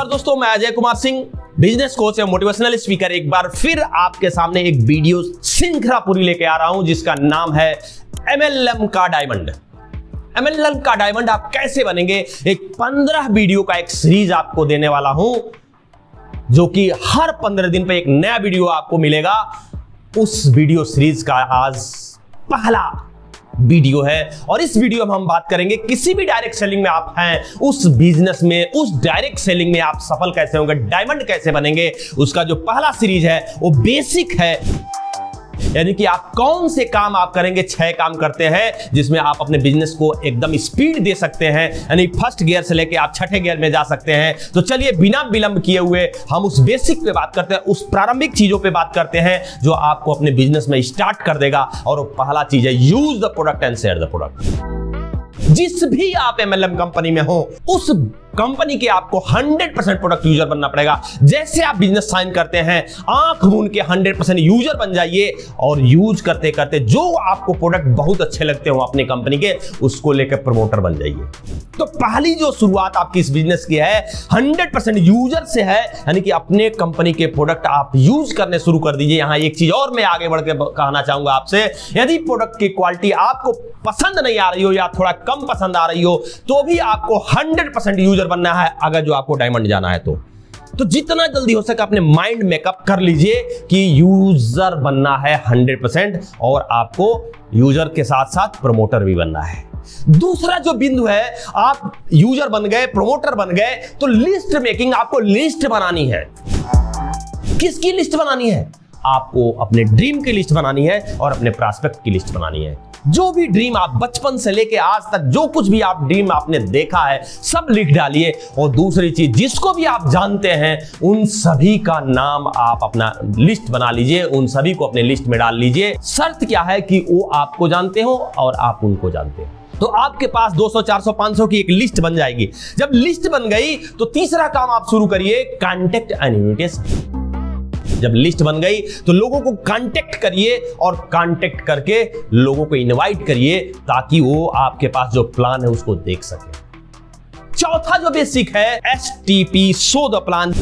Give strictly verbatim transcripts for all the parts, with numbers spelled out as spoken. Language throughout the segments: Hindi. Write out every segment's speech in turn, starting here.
नमस्कार दोस्तों, मैं अजय कुमार सिंह, बिजनेस कोच या मोटिवेशनल स्पीकर। एक बार फिर आपके सामने एक वीडियो श्रृंखला पूरी लेके आ रहा हूं जिसका नाम है एमएलएम का डायमंड। एमएलएम का डायमंड आप कैसे बनेंगे, एक पंद्रह वीडियो का एक सीरीज आपको देने वाला हूं, जो कि हर पंद्रह दिन पे एक नया वीडियो आपको मिलेगा। उस वीडियो सीरीज का आज पहला वीडियो है और इस वीडियो में हम बात करेंगे किसी भी डायरेक्ट सेलिंग में आप हैं, उस बिजनेस में, उस डायरेक्ट सेलिंग में आप सफल कैसे होंगे, डायमंड कैसे बनेंगे। उसका जो पहला सीरीज है वो बेसिक है, यानी कि आप कौन से काम आप करेंगे। छह काम करते हैं जिसमें आप अपने बिजनेस को एकदम स्पीड दे सकते हैं, यानी फर्स्ट गियर से लेके आप छठे गियर में जा सकते हैं। तो चलिए बिना विलंब किए हुए हम उस बेसिक पे बात करते हैं, उस प्रारंभिक चीजों पे बात करते हैं जो आपको अपने बिजनेस में स्टार्ट कर देगा। और वो पहला चीज है use the product and share the product. जिस भी आप एमएलएम कंपनी में हो, उस कंपनी के आपको हंड्रेड परसेंट प्रोडक्ट यूजर बनना पड़ेगा। जैसे आप बिजनेस साइन करते हैं, आंख मूंद के हंड्रेड परसेंट यूजर बन जाइए और यूज करते करते जो आपको प्रोडक्ट बहुत अच्छे लगते हो अपनी कंपनी के, उसको लेकर प्रमोटर बन जाइए। तो पहली जो शुरुआत आपकी इस बिजनेस की है हंड्रेड परसेंट यूजर से है, यानी कि अपने कंपनी के प्रोडक्ट आप यूज करने शुरू कर दीजिए। यहां एक चीज और मैं आगे बढ़ के कहना चाहूंगा आपसे, यदि प्रोडक्ट की क्वालिटी आपको पसंद नहीं आ रही हो या थोड़ा कम पसंद आ रही हो, तो भी आपको हंड्रेड परसेंट यूजर बनना है अगर जो आपको डायमंड जाना है। तो तो जितना जल्दी हो सके अपने माइंड मेकअप कर लीजिए कि यूजर बनना है हंड्रेड परसेंट, और आपको यूजर के साथ साथ प्रमोटर भी बनना है। दूसरा जो बिंदु है, आप यूजर बन गए, प्रमोटर बन गए, तो लिस्ट मेकिंग, आपको लिस्ट बनानी है। किसकी लिस्ट बनानी है? आपको अपने ड्रीम की लिस्ट बनानी है और अपने प्रॉस्पेक्ट की लिस्ट बनानी है। जो भी ड्रीम आप बचपन से लेके आज तक, जो कुछ भी आप ड्रीम आपने देखा है, सब लिख डालिए। और दूसरी चीज, जिसको भी आप जानते हैं उन सभी का नाम आप अपना लिस्ट बना लीजिए, उन सभी को अपने लिस्ट में डाल लीजिए। शर्त क्या है कि वो आपको जानते हो और आप उनको जानते हो। तो आपके पास दो सौ, चार सौ, पाँच सौ की एक लिस्ट बन जाएगी। जब लिस्ट बन गई तो तीसरा काम आप शुरू करिए, कॉन्टेक्ट एंड इन्विटेशन। जब लिस्ट बन गई तो लोगों को कांटेक्ट करिए और कांटेक्ट करके लोगों को इनवाइट करिए ताकि वो आपके पास जो प्लान है उसको देख सके। चौथा जो बेसिक है, S T P, show the plan.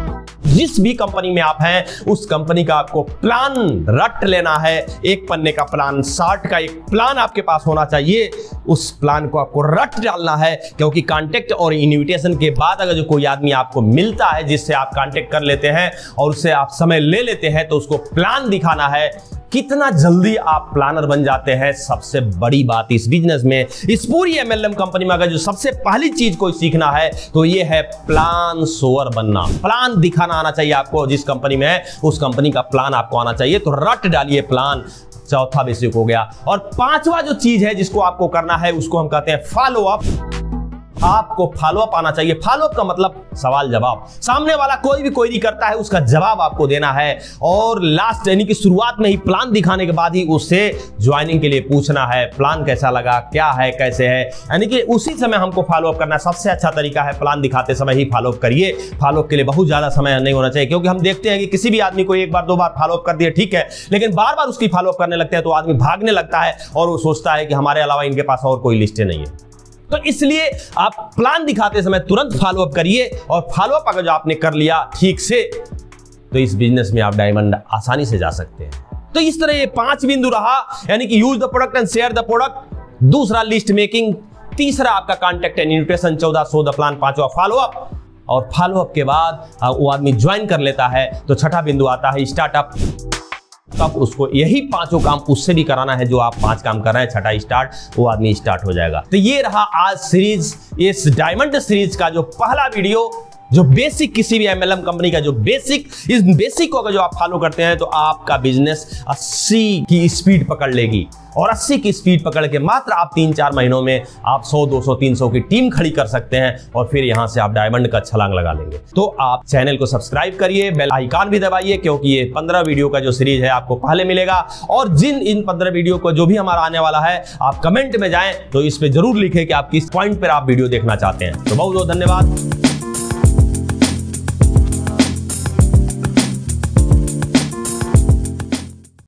जिस भी कंपनी में आप हैं उस कंपनी का आपको प्लान रट लेना है। एक पन्ने का प्लान, साठ का एक प्लान आपके पास होना चाहिए। उस प्लान को आपको रट डालना है, क्योंकि कांटेक्ट और इनविटेशन के बाद अगर जो कोई आदमी आपको मिलता है जिससे आप कांटेक्ट कर लेते हैं और उससे आप समय ले लेते हैं, तो उसको प्लान दिखाना है। कितना जल्दी आप प्लानर बन जाते हैं, सबसे बड़ी बात इस बिजनेस में, इस पूरी एमएलएम कंपनी में अगर जो सबसे पहली चीज को सीखना है तो ये है प्लान शोअर बनना। प्लान दिखाना आना चाहिए आपको। जिस कंपनी में है उस कंपनी का प्लान आपको आना चाहिए, तो रट डालिए प्लान। चौथा बेसिक हो गया। और पांचवा जो चीज है जिसको आपको करना है उसको हम कहते हैं फॉलो अप। आपको फॉलो अप आना चाहिए। फॉलो अप का मतलब सवाल जवाब। सामने वाला कोई भी क्वेरी करता है उसका जवाब आपको देना है। और लास्ट, यानी कि शुरुआत में ही प्लान दिखाने के बाद ही उससे ज्वाइनिंग के लिए पूछना है, प्लान कैसा लगा, क्या है, कैसे है, यानी कि उसी समय हमको फॉलो अप करना है। सबसे अच्छा तरीका है प्लान दिखाते समय ही फॉलो अप करिए। फॉलो अप के लिए बहुत ज्यादा समय नहीं होना चाहिए, क्योंकि हम देखते हैं कि किसी भी आदमी को एक बार दो बार फॉलो अप कर दिया ठीक है, लेकिन बार बार उसकी फॉलो अप करने लगते हैं तो आदमी भागने लगता है और वो सोचता है कि हमारे अलावा इनके पास और कोई लिस्टें नहीं है। तो इसलिए आप प्लान दिखाते समय तुरंत फॉलो अप करिए, और फॉलो अप अगर जो आपने कर लिया ठीक से, तो इस बिजनेस में आप डायमंड आसानी से जा सकते हैं। तो इस तरह ये पांच बिंदु रहा, यानी कि use the product and share the product. दूसरा लिस्ट मेकिंग, तीसरा आपका कॉन्टेक्ट एंड इन्विटेशन, चौदह शो द प्लान, पांचवा फॉलो अप। और फॉलो अप के बाद वो आदमी ज्वाइन कर लेता है तो छठा बिंदु आता है स्टार्टअप। तब उसको यही पांचों काम उससे भी कराना है जो आप पांच काम कर रहे हैं। छठा स्टार्ट, वो आदमी स्टार्ट हो जाएगा। तो ये रहा आज सीरीज, इस डायमंड सीरीज का जो पहला वीडियो, जो बेसिक, किसी भी एमएलएम कंपनी का जो बेसिक, इस बेसिक को अगर जो आप फॉलो करते हैं तो आपका बिजनेस अस्सी की स्पीड पकड़ लेगी। और अस्सी की स्पीड पकड़ के मात्र आप तीन चार महीनों में आप सौ, दो सौ, तीन सौ की टीम खड़ी कर सकते हैं और फिर यहां से आप डायमंड का छलांग लगा लेंगे। तो आप चैनल को सब्सक्राइब करिए, बेल आइकन भी दबाइए, क्योंकि ये पंद्रह वीडियो का जो सीरीज है आपको पहले मिलेगा। और जिन इन पंद्रह वीडियो को जो भी हमारा आने वाला है, आप कमेंट में जाएं तो इस पे जरूर लिखें कि आप किस पॉइंट पर आप वीडियो देखना चाहते हैं। तो बहुत बहुत धन्यवाद।